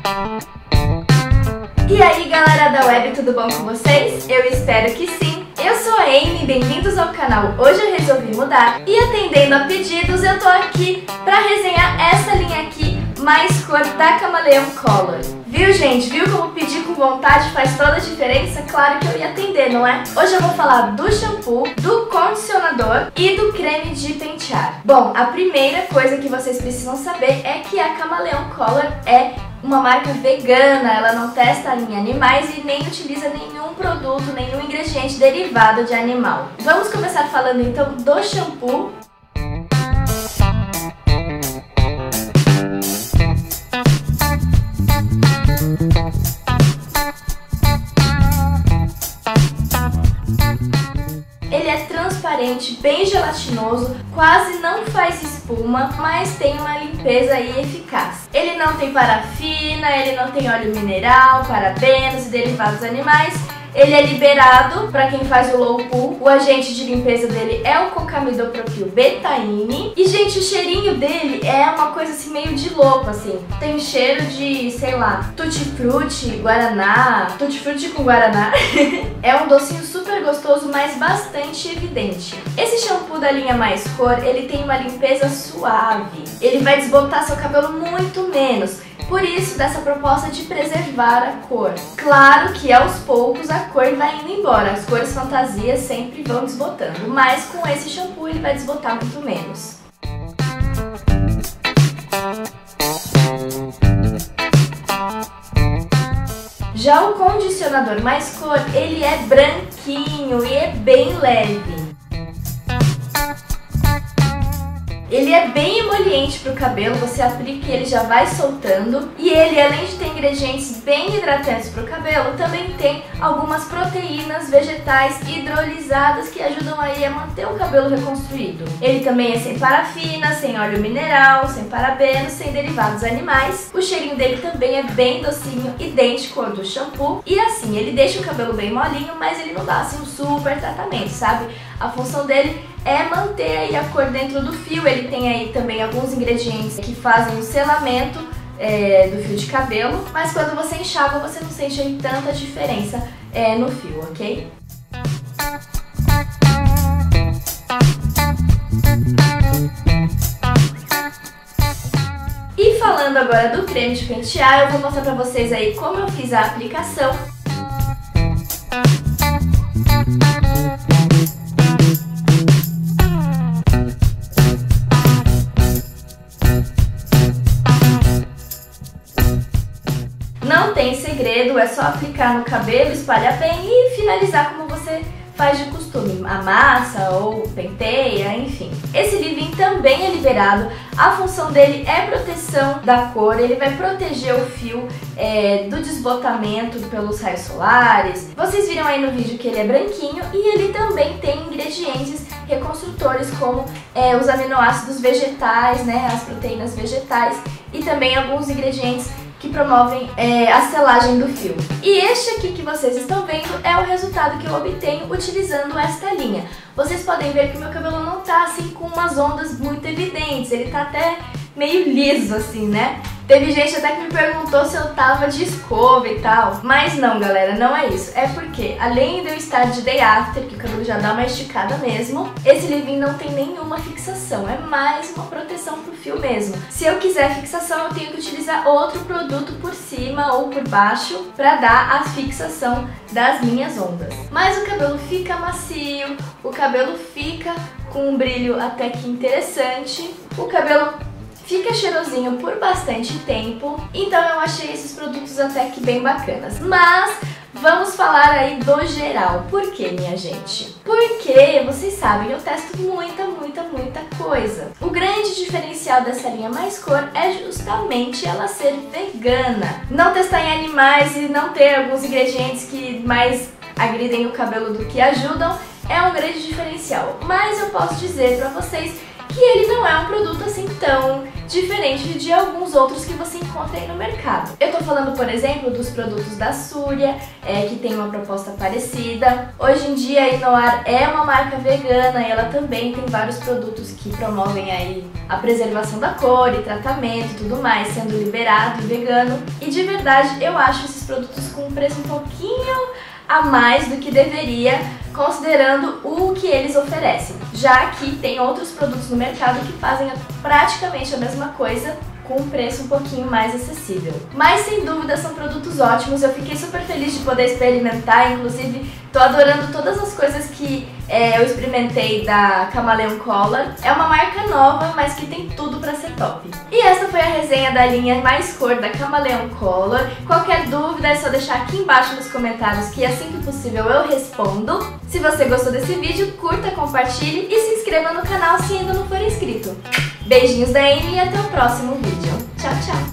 E aí galera da web, tudo bom com vocês? Eu espero que sim! Eu sou a Amy, bem-vindos ao canal. Hoje eu resolvi mudar e atendendo a pedidos eu tô aqui pra resenhar essa linha aqui, mais cor da Camaleão Color. Viu gente? Viu como pedir com vontade faz toda a diferença? Claro que eu ia atender, não é? Hoje eu vou falar do shampoo, do condicionador e do creme de pentear. Bom, a primeira coisa que vocês precisam saber é que a Camaleão Color é uma marca vegana, ela não testa em animais e nem utiliza nenhum produto, nenhum ingrediente derivado de animal. Vamos começar falando então do shampoo. Ele é transparente, bem gelatinoso, quase não faz espuma, mas tem uma limpeza aí eficaz. Ele não tem parafina, ele não tem óleo mineral, parabenos e derivados animais. Ele é liberado para quem faz o low pool. O agente de limpeza dele é o cocamidopropilbetaine. E, gente, o cheirinho dele é uma coisa assim meio de louco, assim. Tem cheiro de, sei lá, tutti-frutti, guaraná, tutti-frutti com guaraná. É um docinho super gostoso, mas bastante evidente. Esse shampoo da linha Mais Cor, ele tem uma limpeza suave. Ele vai desbotar seu cabelo muito menos. Por isso, dessa proposta de preservar a cor. Claro que aos poucos a cor vai indo embora, as cores fantasias sempre vão desbotando, mas com esse shampoo ele vai desbotar muito menos. Já o condicionador Mais Cor, ele é branquinho e é bem leve. Ele é bem emoliente para o cabelo, você aplica e ele já vai soltando. E ele, além de ter ingredientes bem hidratantes para o cabelo, também tem algumas proteínas vegetais hidrolisadas que ajudam aí a manter o cabelo reconstruído. Ele também é sem parafina, sem óleo mineral, sem parabenos, sem derivados animais. O cheirinho dele também é bem docinho, idêntico ao do shampoo. E assim, ele deixa o cabelo bem molinho, mas ele não dá assim um super tratamento, sabe? A função dele é manter aí a cor dentro do fio. Ele tem aí também alguns ingredientes que fazem o selamento do fio de cabelo, mas quando você enxágua você não sente aí tanta diferença no fio, ok? E falando agora do creme de pentear, eu vou mostrar pra vocês aí como eu fiz a aplicação. Não tem segredo, é só aplicar no cabelo, espalhar bem e finalizar como você faz de costume, amassa ou penteia, enfim. Esse leave-in também é liberado, a função dele é proteção da cor, ele vai proteger o fio do desbotamento pelos raios solares. Vocês viram aí no vídeo que ele é branquinho e ele também tem ingredientes reconstrutores como os aminoácidos vegetais, né, as proteínas vegetais e também alguns ingredientes que promovem a selagem do fio. E este aqui que vocês estão vendo é o resultado que eu obtenho utilizando esta linha. Vocês podem ver que o meu cabelo não tá assim com umas ondas muito evidentes, ele tá até meio liso assim, né? Teve gente até que me perguntou se eu tava de escova e tal, mas não galera, não é isso. É porque, além de eu estar de day after, que o cabelo já dá uma esticada mesmo, esse leave-in não tem nenhuma fixação, é mais uma proteção pro fio mesmo. Se eu quiser fixação, eu tenho que utilizar outro produto por cima ou por baixo pra dar a fixação das minhas ondas. Mas o cabelo fica macio, o cabelo fica com um brilho até que interessante, o cabelo fica cheirosinho por bastante tempo, então eu achei esses produtos até que bem bacanas. Mas vamos falar aí do geral. Por que, minha gente? Porque, vocês sabem, eu testo muita coisa. O grande diferencial dessa linha Mais Cor é justamente ela ser vegana. Não testar em animais e não ter alguns ingredientes que mais agridem o cabelo do que ajudam é um grande diferencial. Mas eu posso dizer pra vocês que ele não é um produto assim tão diferente de alguns outros que você encontra aí no mercado. Eu tô falando, por exemplo, dos produtos da Surya, que tem uma proposta parecida. Hoje em dia a Inoar é uma marca vegana e ela também tem vários produtos que promovem aí a preservação da cor e tratamento e tudo mais, sendo liberado e vegano. E de verdade eu acho esses produtos com um preço um pouquinho a mais do que deveria, considerando o que eles oferecem, já que tem outros produtos no mercado que fazem praticamente a mesma coisa com um preço um pouquinho mais acessível. Mas sem dúvida são produtos ótimos, eu fiquei super feliz de poder experimentar, inclusive tô adorando todas as coisas que eu experimentei da Chameleon Color. É uma marca nova, mas que tem tudo pra ser top. E essa foi a resenha da linha mais cor da Chameleon Color. Qualquer dúvida é só deixar aqui embaixo nos comentários que assim que possível eu respondo. Se você gostou desse vídeo, curta, compartilhe e se inscreva no canal se ainda não for inscrito. Beijinhos da Amy e até o próximo vídeo. Tchau, tchau!